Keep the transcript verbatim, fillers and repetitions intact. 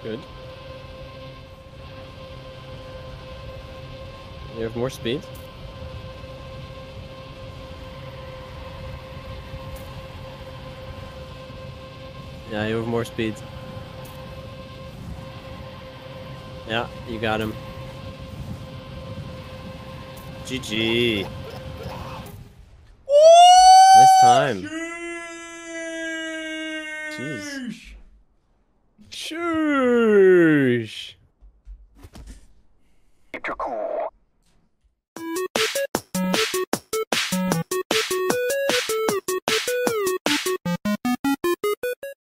Good. You have more speed? Yeah, you have more speed. Yeah, you got him. G G. Nice time. Jeez. Shoosh.